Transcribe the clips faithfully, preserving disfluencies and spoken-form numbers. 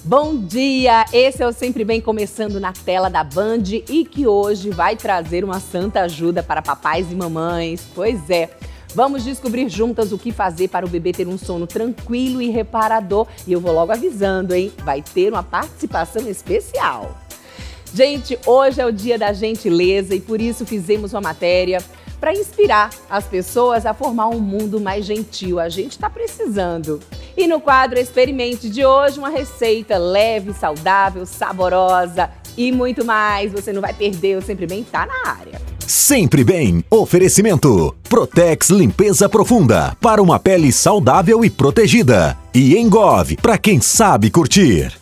Bom dia! Esse é o Sempre Bem começando na tela da Band e que hoje vai trazer uma santa ajuda para papais e mamães. Pois é, vamos descobrir juntas o que fazer para o bebê ter um sono tranquilo e reparador. E eu vou logo avisando, hein? Vai ter uma participação especial. Gente, hoje é o dia da gentileza e por isso fizemos uma matéria para inspirar as pessoas a formar um mundo mais gentil. A gente está precisando. E no quadro Experimente de hoje, uma receita leve, saudável, saborosa e muito mais. Você não vai perder, o Sempre Bem tá na área. Sempre Bem, oferecimento Protex Limpeza Profunda, para uma pele saudável e protegida. E Engov, para quem sabe curtir.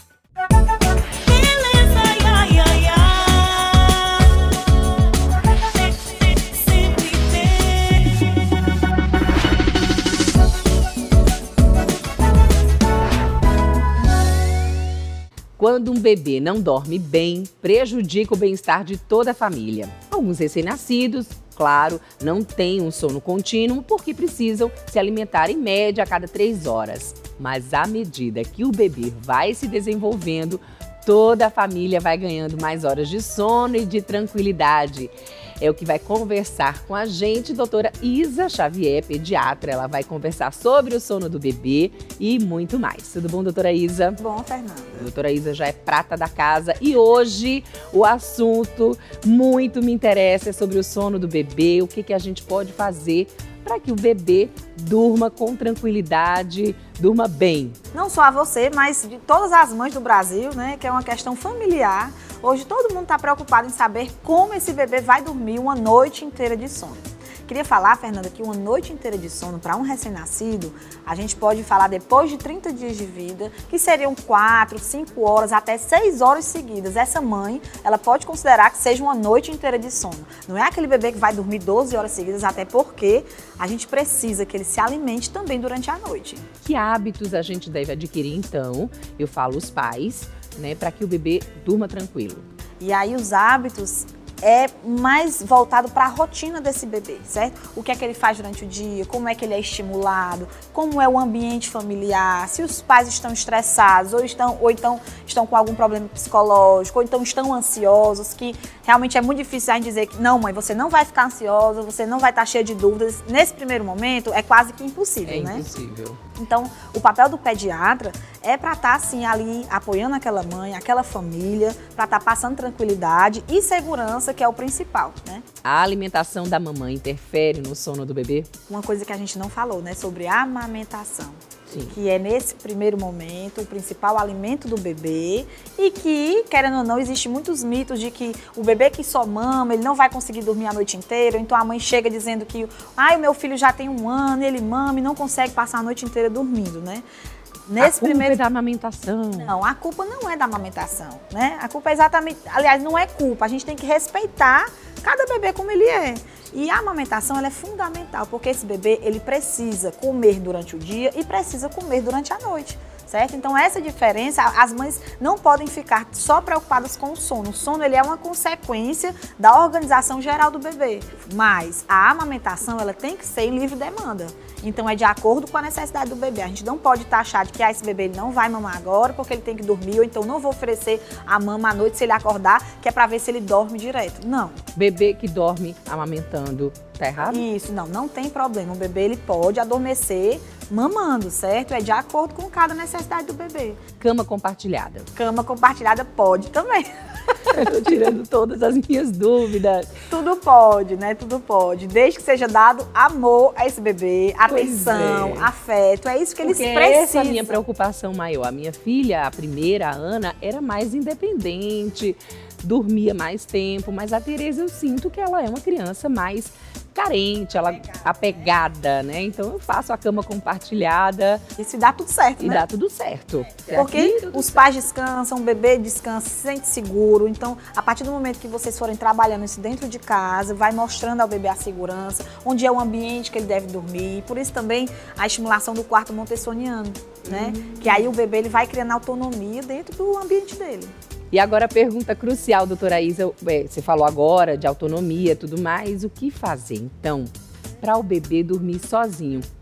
Quando um bebê não dorme bem, prejudica o bem-estar de toda a família. Alguns recém-nascidos, claro, não têm um sono contínuo porque precisam se alimentar em média a cada três horas. Mas à medida que o bebê vai se desenvolvendo, toda a família vai ganhando mais horas de sono e de tranquilidade. É o que vai conversar com a gente, doutora Isa Xavier, pediatra. Ela vai conversar sobre o sono do bebê e muito mais. Tudo bom, doutora Isa? Bom, Fernanda. A doutora Isa já é prata da casa e hoje o assunto muito me interessa é sobre o sono do bebê, o que, que a gente pode fazer para que o bebê durma com tranquilidade, durma bem. Não só a você, mas de todas as mães do Brasil, né, que é uma questão familiar. Hoje todo mundo está preocupado em saber como esse bebê vai dormir uma noite inteira de sono. Queria falar, Fernanda, que uma noite inteira de sono para um recém-nascido, a gente pode falar depois de trinta dias de vida, que seriam quatro, cinco horas, até seis horas seguidas. Essa mãe, ela pode considerar que seja uma noite inteira de sono. Não é aquele bebê que vai dormir doze horas seguidas, até porque a gente precisa que ele se alimente também durante a noite. Que hábitos a gente deve adquirir, então? Eu falo os pais, né, para que o bebê durma tranquilo. E aí os hábitos é mais voltado para a rotina desse bebê, certo? O que é que ele faz durante o dia, como é que ele é estimulado, como é o ambiente familiar, se os pais estão estressados ou estão, ou então estão com algum problema psicológico, ou então estão ansiosos, que realmente é muito difícil a gente dizer que não, mãe, você não vai ficar ansiosa, você não vai estar cheia de dúvidas. Nesse primeiro momento é quase que impossível, é né? É impossível. Então, o papel do pediatra é para estar assim ali apoiando aquela mãe, aquela família, para estar passando tranquilidade e segurança, que é o principal, né? A alimentação da mamãe interfere no sono do bebê? Uma coisa que a gente não falou, né, sobre a amamentação. Sim. Que é nesse primeiro momento o principal alimento do bebê e que, querendo ou não, existe muitos mitos de que o bebê que só mama, ele não vai conseguir dormir a noite inteira, então a mãe chega dizendo que ai, o meu filho já tem um ano, ele mama e não consegue passar a noite inteira dormindo, né? Nesse a culpa primeiro... é da amamentação. Não, a culpa não é da amamentação, né? A culpa é exatamente, aliás, não é culpa, a gente tem que respeitar cada bebê como ele é. E a amamentação ela é fundamental, porque esse bebê ele precisa comer durante o dia e precisa comer durante a noite, certo? Então essa diferença, as mães não podem ficar só preocupadas com o sono. O sono ele é uma consequência da organização geral do bebê, mas a amamentação ela tem que ser em livre demanda. Então é de acordo com a necessidade do bebê. A gente não pode taxar de que ah, esse bebê ele não vai mamar agora porque ele tem que dormir, ou então não vou oferecer a mama à noite se ele acordar, que é para ver se ele dorme direto. Não. Bebê que dorme amamentando, tá errado? Isso, não, não tem problema. O bebê ele pode adormecer mamando, certo? É de acordo com cada necessidade do bebê. Cama compartilhada. Cama compartilhada pode também. Eu tô tirando todas as minhas dúvidas. Tudo pode, né? Tudo pode. Desde que seja dado amor a esse bebê, atenção, é. afeto. É isso que eles Porque precisam. Essa é a minha preocupação maior. A minha filha, a primeira, a Ana, era mais independente, dormia mais tempo, mas a Tereza eu sinto que ela é uma criança mais carente, ela apegada, né? Então eu faço a cama compartilhada. Isso dá tudo certo, e né? E dá tudo certo. Porque tudo os certo. Pais descansam, o bebê descansa, se sente seguro. Então, a partir do momento que vocês forem trabalhando isso dentro de casa, vai mostrando ao bebê a segurança, onde é o ambiente que ele deve dormir. Por isso também a estimulação do quarto montessoriano, né? Hum. Que aí o bebê ele vai criando autonomia dentro do ambiente dele. E agora a pergunta crucial, doutora Isa, você falou agora de autonomia e tudo mais, o que fazer então para o bebê dormir sozinho?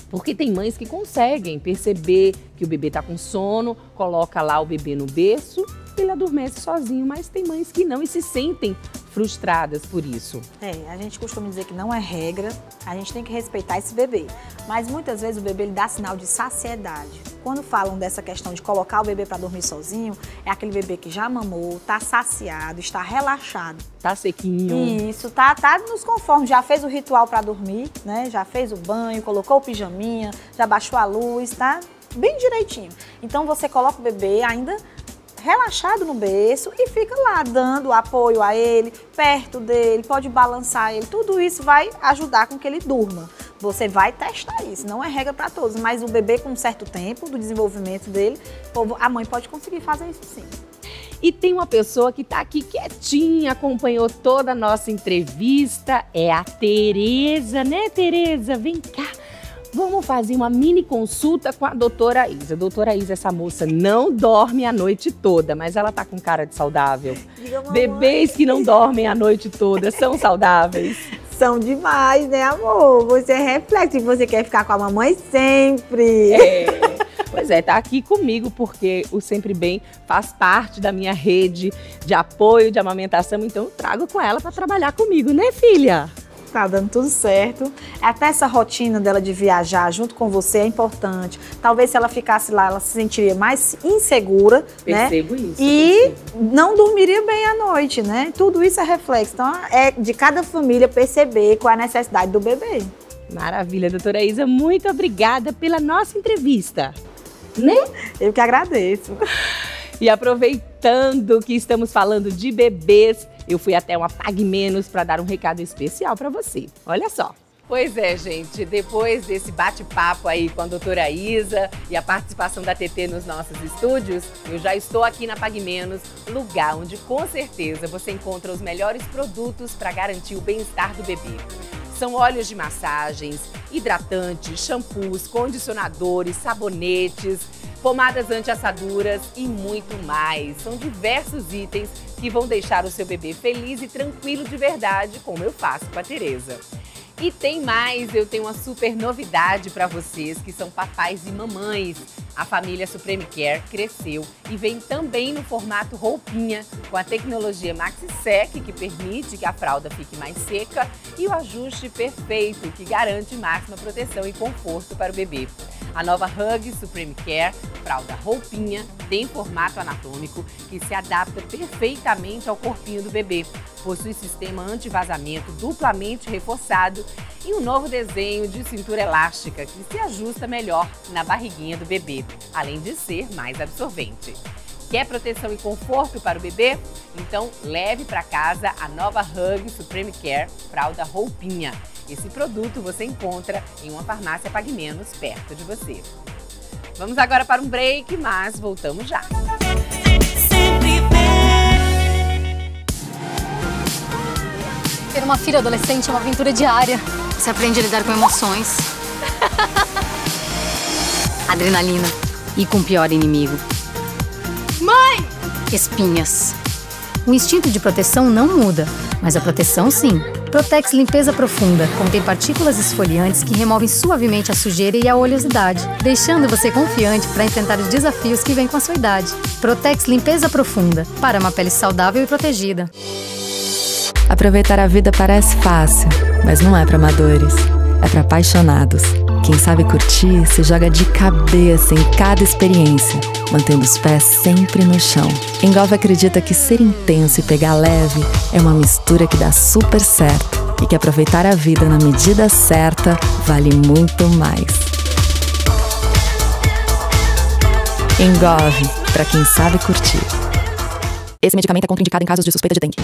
Porque tem mães que conseguem perceber que o bebê está com sono, coloca lá o bebê no berço e ele adormece sozinho, mas tem mães que não e se sentem frustradas por isso. É, a gente costuma dizer que não é regra, a gente tem que respeitar esse bebê. Mas muitas vezes o bebê ele dá sinal de saciedade. Quando falam dessa questão de colocar o bebê para dormir sozinho, é aquele bebê que já mamou, está saciado, está relaxado. Tá sequinho. Isso, tá, tá nos conformes, já fez o ritual para dormir, né? Já fez o banho, colocou o pijaminha, já baixou a luz, tá bem direitinho. Então você coloca o bebê ainda relaxado no berço e fica lá dando apoio a ele, perto dele, pode balançar ele, tudo isso vai ajudar com que ele durma. Você vai testar isso, não é regra para todos, mas o bebê com um certo tempo do desenvolvimento dele, a mãe pode conseguir fazer isso sim. E tem uma pessoa que está aqui quietinha, acompanhou toda a nossa entrevista, é a Tereza, né Tereza? Vem cá. Vamos fazer uma mini consulta com a doutora Isa. Doutora Isa, essa moça não dorme a noite toda, mas ela tá com cara de saudável. Diga, bebês que não dormem a noite toda são saudáveis? São demais, né, amor? Você é reflexo, você quer ficar com a mamãe sempre. É. Pois é, tá aqui comigo porque o Sempre Bem faz parte da minha rede de apoio, de amamentação, então eu trago com ela para trabalhar comigo, né, filha? Tá dando tudo certo. Até essa rotina dela de viajar junto com você é importante. Talvez se ela ficasse lá, ela se sentiria mais insegura, percebo né? Isso, e percebo. não dormiria bem à noite, né? Tudo isso é reflexo. Então, é de cada família perceber qual é a necessidade do bebê. Maravilha, doutora Isa. Muito obrigada pela nossa entrevista. Né? Eu que agradeço. E aproveitando que estamos falando de bebês, eu fui até uma Pague Menos para dar um recado especial para você. Olha só. Pois é, gente, depois desse bate-papo aí com a doutora Isa e a participação da T T nos nossos estúdios, eu já estou aqui na Pague Menos, lugar onde com certeza você encontra os melhores produtos para garantir o bem-estar do bebê. São óleos de massagens, hidratantes, shampoos, condicionadores, sabonetes, pomadas anti-assaduras e muito mais. São diversos itens que vão deixar o seu bebê feliz e tranquilo de verdade, como eu faço com a Tereza. E tem mais, eu tenho uma super novidade para vocês que são papais e mamães. A família Supreme Care cresceu e vem também no formato roupinha, com a tecnologia MaxiSec, que permite que a fralda fique mais seca, e o ajuste perfeito, que garante máxima proteção e conforto para o bebê. A nova Hug Supreme Care, fralda roupinha, tem formato anatômico que se adapta perfeitamente ao corpinho do bebê. Possui sistema anti-vazamento duplamente reforçado e um novo desenho de cintura elástica que se ajusta melhor na barriguinha do bebê, além de ser mais absorvente. Quer proteção e conforto para o bebê? Então leve para casa a nova Hug Supreme Care fralda roupinha. Esse produto você encontra em uma farmácia Pague Menos perto de você. Vamos agora para um break, mas voltamos já. Sempre bem. Ter uma filha adolescente é uma aventura diária. Você aprende a lidar com emoções, adrenalina e com o pior inimigo. Mãe! Espinhas. O instinto de proteção não muda, mas a proteção sim. Protex Limpeza Profunda contém partículas esfoliantes que removem suavemente a sujeira e a oleosidade, deixando você confiante para enfrentar os desafios que vêm com a sua idade. Protex Limpeza Profunda, para uma pele saudável e protegida. Aproveitar a vida parece fácil, mas não é para amadores, é para apaixonados. Quem sabe curtir se joga de cabeça em cada experiência, mantendo os pés sempre no chão. Engolve acredita que ser intenso e pegar leve é uma mistura que dá super certo e que aproveitar a vida na medida certa vale muito mais. Engolve, para quem sabe curtir. Esse medicamento é contraindicado em casos de suspeita de dengue.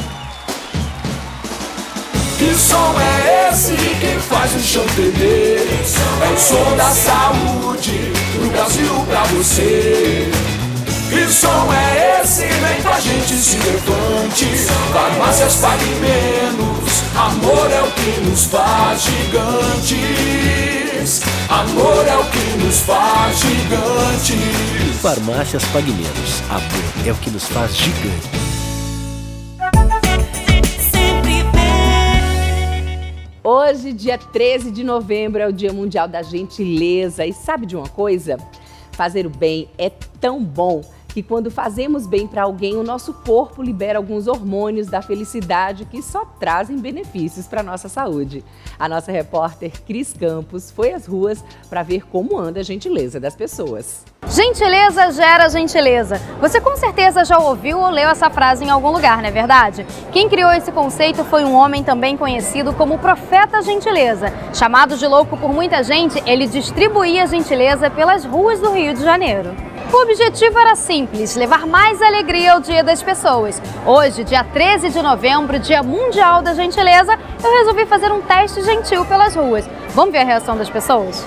Que som é esse que faz o chão tremer? É o som da saúde do Brasil pra você. Que som é esse? Vem com a gente, se levante. Farmácias Pague Menos. Amor é o que nos faz gigantes. Amor é o que nos faz gigantes. Farmácias Pague Menos. Amor é o que nos faz gigantes. Hoje, dia treze de novembro, é o Dia Mundial da Gentileza. E sabe de uma coisa? Fazer o bem é tão bom que quando fazemos bem para alguém, o nosso corpo libera alguns hormônios da felicidade que só trazem benefícios para a nossa saúde. A nossa repórter Cris Campos foi às ruas para ver como anda a gentileza das pessoas. Gentileza gera gentileza. Você com certeza já ouviu ou leu essa frase em algum lugar, não é verdade? Quem criou esse conceito foi um homem também conhecido como Profeta Gentileza. Chamado de louco por muita gente, ele distribuía gentileza pelas ruas do Rio de Janeiro. O objetivo era simples, levar mais alegria ao Dia das Pessoas. Hoje, dia treze de novembro, Dia Mundial da Gentileza, eu resolvi fazer um teste gentil pelas ruas. Vamos ver a reação das pessoas?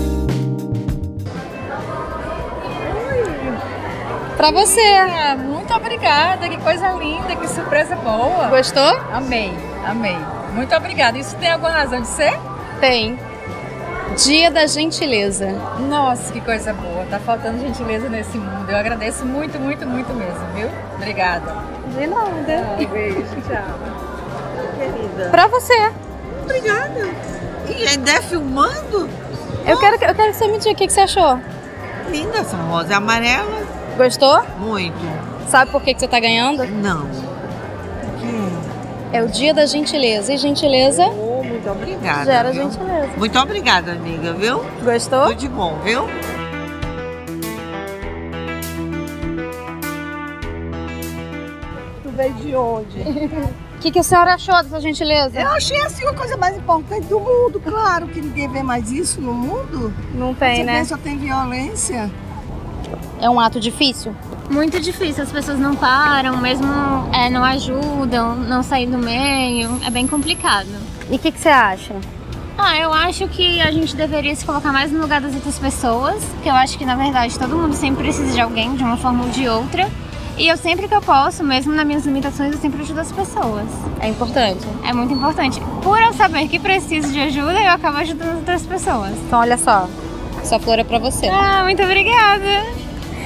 Pra você. Ah, muito obrigada, que coisa linda, que surpresa boa. Gostou? Amei, amei. Muito obrigada. Isso tem alguma razão de ser? Tem. Dia da Gentileza. Nossa, que coisa boa. Tá faltando gentileza nesse mundo. Eu agradeço muito, muito, muito mesmo, viu? Obrigada. De nada. Um beijo, tchau. Querida. Pra você. Obrigada. E ainda é filmando? Eu quero, eu quero que você me diga o que, que você achou. Linda essa rosa. É amarela. Gostou? Muito. Sabe por que, que você tá ganhando? Não. É o Dia da Gentileza. E gentileza... Oh, muito obrigada. Gera viu? gentileza. Muito obrigada, amiga, viu? Gostou? Tudo de bom, viu? Tu veio de onde? O que, que a senhora achou dessa gentileza? Eu achei assim uma coisa mais importante do mundo, claro, que ninguém vê mais isso no mundo. Não tem, Você né? vê, só tem violência. É um ato difícil? Muito difícil, as pessoas não param, mesmo é, não ajudam, não saem do meio, é bem complicado. E o que, que você acha? Ah, eu acho que a gente deveria se colocar mais no lugar das outras pessoas, porque eu acho que na verdade todo mundo sempre precisa de alguém, de uma forma ou de outra. E eu sempre que eu posso, mesmo nas minhas limitações, eu sempre ajudo as pessoas. É importante? É muito importante. Por eu saber que preciso de ajuda, eu acabo ajudando outras pessoas. Então olha só, essa flor é pra você. Ah, muito obrigada!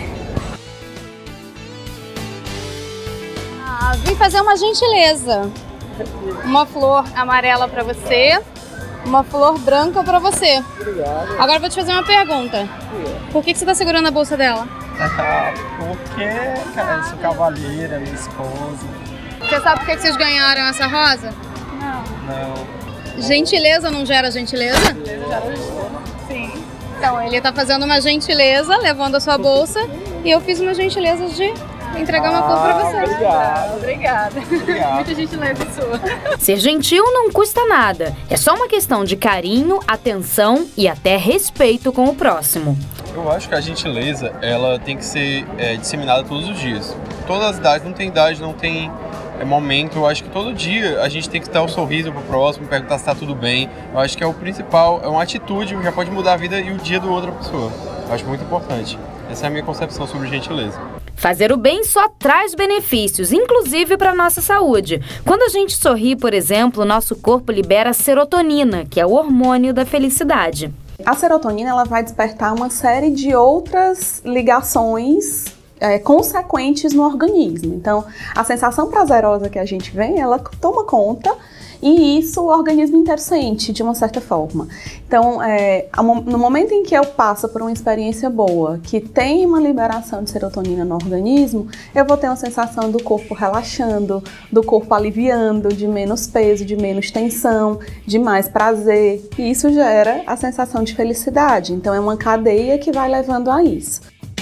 Ah, vim fazer uma gentileza. Uma flor amarela pra você, uma flor branca pra você. Obrigado. Agora eu vou te fazer uma pergunta. Por que, que você tá segurando a bolsa dela? Porque, cara, eu sou cavalheira, minha esposa. Você sabe por que, que vocês ganharam essa rosa? Não. Gentileza não gera gentileza? Gentileza gera gentileza. Sim. Então, ele tá fazendo uma gentileza, levando a sua bolsa, e eu fiz uma gentileza de entregar uma flor pra você. Obrigado, obrigada. Obrigado. Muita gentileza sua. Ser gentil não custa nada. É só uma questão de carinho, atenção e até respeito com o próximo. Eu acho que a gentileza, ela tem que ser é, disseminada todos os dias. Todas as idades, não tem idade, não tem é, momento. Eu acho que todo dia a gente tem que dar um sorriso pro próximo, perguntar se tá tudo bem. Eu acho que é o principal, é uma atitude que já pode mudar a vida e o dia da outra pessoa. Eu acho muito importante. Essa é a minha concepção sobre gentileza. Fazer o bem só traz benefícios, inclusive para a nossa saúde. Quando a gente sorri, por exemplo, nosso corpo libera serotonina, que é o hormônio da felicidade. A serotonina ela vai despertar uma série de outras ligações é, consequentes no organismo. Então, a sensação prazerosa que a gente vê, ela toma conta e isso o organismo inteiro sente, de uma certa forma. Então, é, no momento em que eu passo por uma experiência boa, que tem uma liberação de serotonina no organismo, eu vou ter uma sensação do corpo relaxando, do corpo aliviando, de menos peso, de menos tensão, de mais prazer. E isso gera a sensação de felicidade. Então, é uma cadeia que vai levando a isso.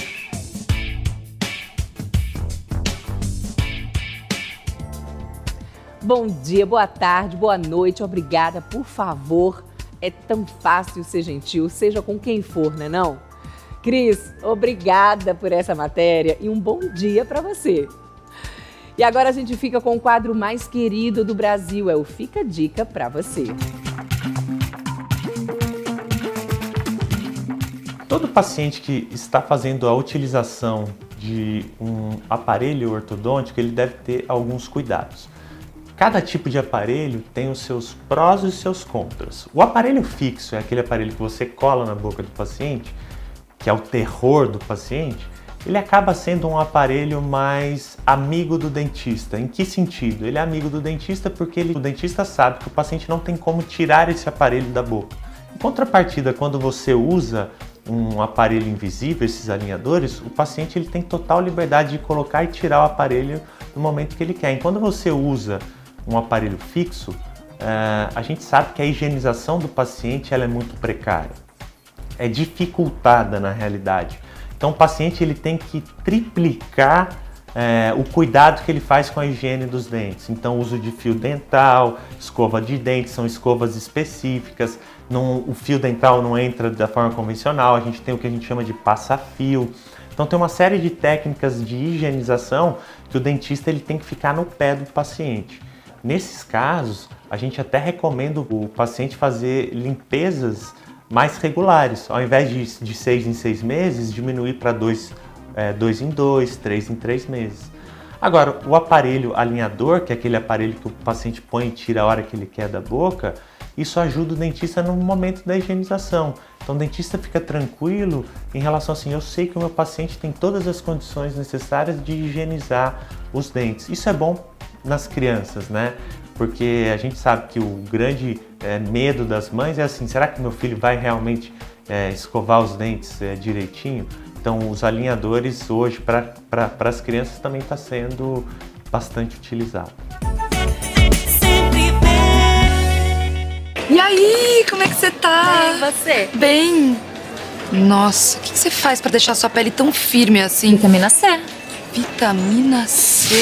Bom dia, boa tarde, boa noite, obrigada, por favor. É tão fácil ser gentil, seja com quem for, né não? Cris, obrigada por essa matéria e um bom dia para você. E agora a gente fica com o quadro mais querido do Brasil, é o Fica a Dica para você. Todo paciente que está fazendo a utilização de um aparelho ortodôntico, ele deve ter alguns cuidados. Cada tipo de aparelho tem os seus prós e os seus contras. O aparelho fixo é aquele aparelho que você cola na boca do paciente, que é o terror do paciente. ele acaba sendo um aparelho mais amigo do dentista. Em que sentido? Ele é amigo do dentista porque ele, o dentista sabe que o paciente não tem como tirar esse aparelho da boca. Em contrapartida, quando você usa um aparelho invisível, esses alinhadores, o paciente ele tem total liberdade de colocar e tirar o aparelho no momento que ele quer. E quando você usa um aparelho fixo, uh, a gente sabe que a higienização do paciente ela é muito precária, é dificultada na realidade. Então o paciente ele tem que triplicar uh, o cuidado que ele faz com a higiene dos dentes. Então uso de fio dental, escova de dente, são escovas específicas. Não, o fio dental não entra da forma convencional, a gente tem o que a gente chama de passa-fio. Então tem uma série de técnicas de higienização que o dentista ele tem que ficar no pé do paciente. Nesses casos, a gente até recomenda o paciente fazer limpezas mais regulares. Ao invés de, de seis em seis meses, diminuir para dois, é, dois em dois, três em três meses. Agora, o aparelho alinhador, que é aquele aparelho que o paciente põe e tira a hora que ele quer da boca, isso ajuda o dentista no momento da higienização. Então o dentista fica tranquilo em relação assim, eu sei que o meu paciente tem todas as condições necessárias de higienizar os dentes. Isso é bom nas crianças, né? Porque a gente sabe que o grande é, medo das mães é assim, será que meu filho vai realmente é, escovar os dentes é, direitinho? Então os alinhadores hoje para para as crianças também está sendo bastante utilizado. E aí, como é que você tá? Bem, você? Bem. Nossa, o que você faz pra deixar sua pele tão firme assim? Vitamina C. Vitamina C.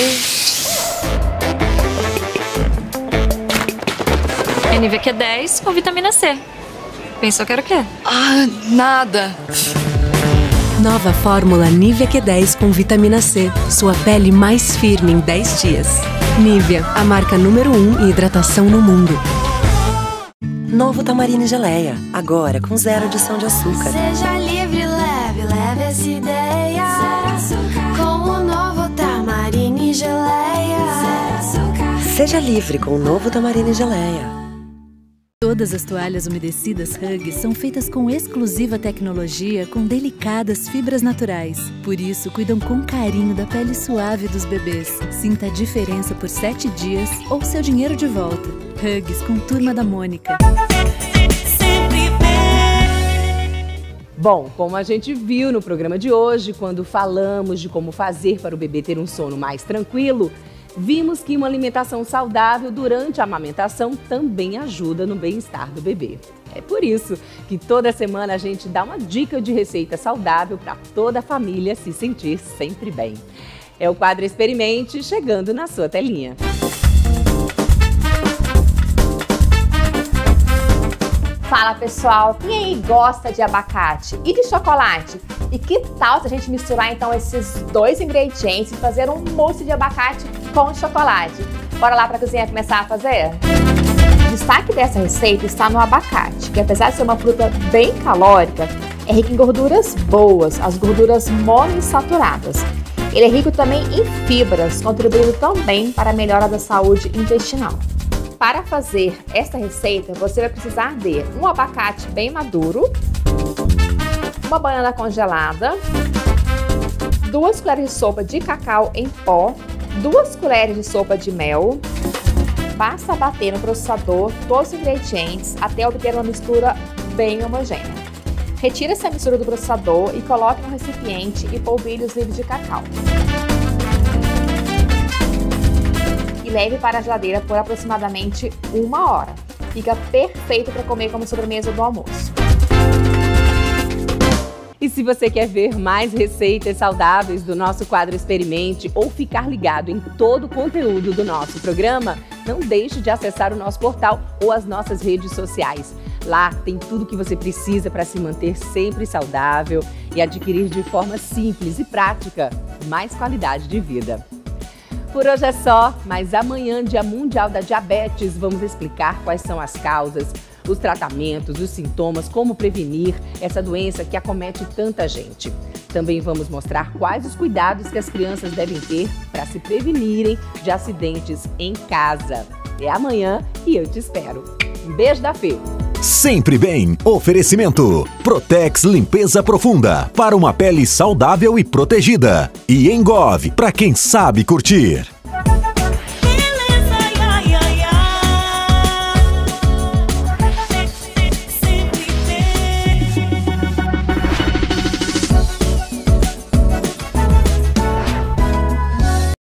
N V Q dez com vitamina C. Pensou que era o quê? Ah, nada. Nova fórmula Nivea Q dez com vitamina C. Sua pele mais firme em dez dias. Nivea, a marca número um em hidratação no mundo. Novo Tamarine Geleia, agora com zero adição de açúcar. Seja livre, leve, leve essa ideia. Com o novo Tamarine Geleia. Seja livre com o novo Tamarine Geleia. Todas as toalhas umedecidas Huggies são feitas com exclusiva tecnologia com delicadas fibras naturais. Por isso, cuidam com carinho da pele suave dos bebês. Sinta a diferença por sete dias ou seu dinheiro de volta. Huggies com Turma da Mônica. Bom, como a gente viu no programa de hoje, quando falamos de como fazer para o bebê ter um sono mais tranquilo, vimos que uma alimentação saudável durante a amamentação também ajuda no bem-estar do bebê. É por isso que toda semana a gente dá uma dica de receita saudável para toda a família se sentir sempre bem. É o quadro Experimente chegando na sua telinha. Fala pessoal, quem aí gosta de abacate e de chocolate? E que tal se a gente misturar então esses dois ingredientes e fazer um mousse de abacate com chocolate? Bora lá para a cozinha começar a fazer? O destaque dessa receita está no abacate, que apesar de ser uma fruta bem calórica, é rico em gorduras boas, as gorduras monoinsaturadas. Ele é rico também em fibras, contribuindo também para a melhora da saúde intestinal. Para fazer esta receita, você vai precisar de um abacate bem maduro, uma banana congelada, duas colheres de sopa de cacau em pó, duas colheres de sopa de mel. Basta bater no processador todos os ingredientes até obter uma mistura bem homogênea. Retire essa mistura do processador e coloque no recipiente e polvilhe os livros de cacau. Leve para a geladeira por aproximadamente uma hora. Fica perfeito para comer como sobremesa do almoço. E se você quer ver mais receitas saudáveis do nosso quadro Experimente ou ficar ligado em todo o conteúdo do nosso programa, não deixe de acessar o nosso portal ou as nossas redes sociais. Lá tem tudo que você precisa para se manter sempre saudável e adquirir de forma simples e prática mais qualidade de vida. Por hoje é só, mas amanhã, Dia Mundial da Diabetes, vamos explicar quais são as causas, os tratamentos, os sintomas, como prevenir essa doença que acomete tanta gente. Também vamos mostrar quais os cuidados que as crianças devem ter para se prevenirem de acidentes em casa. É amanhã e eu te espero. Um beijo da Fê! Sempre bem. Oferecimento. Protex Limpeza Profunda para uma pele saudável e protegida. E Engov para quem sabe curtir.